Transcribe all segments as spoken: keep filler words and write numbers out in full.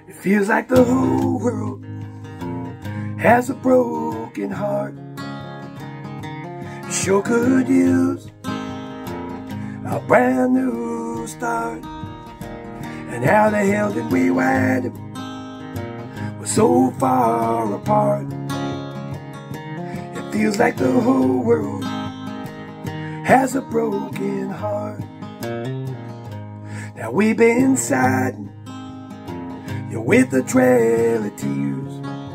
It feels like the whole world has a broken heart. It sure could use a brand new start. And how the hell did we wind up? We're so far apart. It feels like the whole world has a broken heart. Now we've been siding, you're with a trail of tears,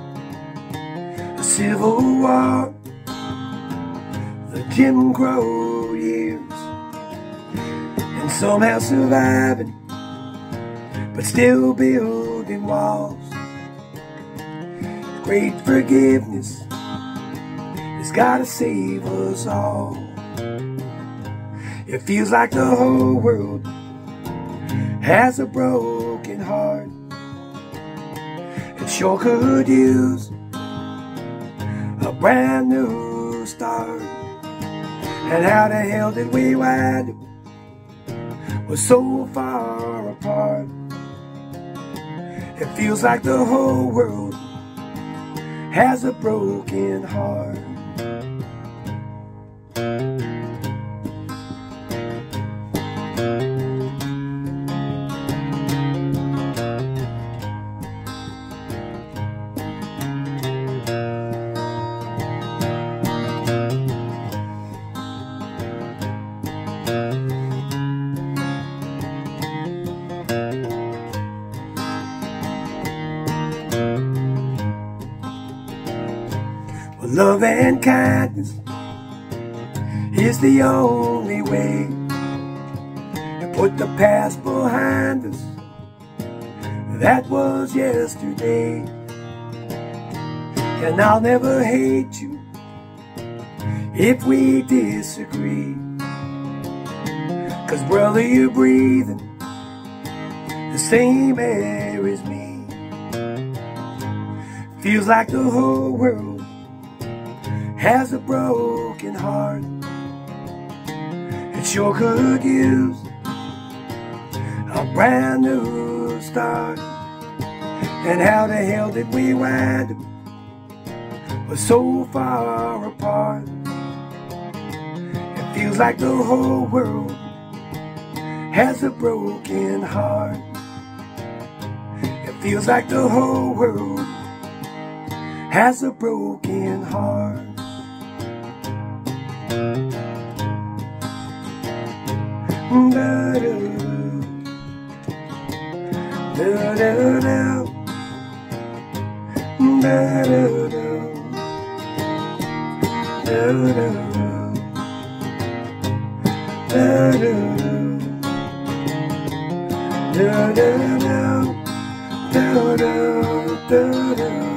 a civil war, the Jim Crow years, and somehow surviving, but still building walls. Great forgiveness has gotta save us all. It feels like the whole world has a broken heart. It sure could use a brand new start. And how the hell did we wind up? We're so far apart. It feels like the whole world has a broken heart. Well, love and kindness is the only way to put the past behind us. That was yesterday. And I'll never hate you if we disagree. 'Cause brother, you're breathing the same air as me. Feels like the whole world has a broken heart. It sure could use a brand new start. And how the hell did we wind up? We're so far apart. It feels like the whole world has a broken heart. It feels like the whole world has a broken heart. Da da da da da da da da da da da da da da da da.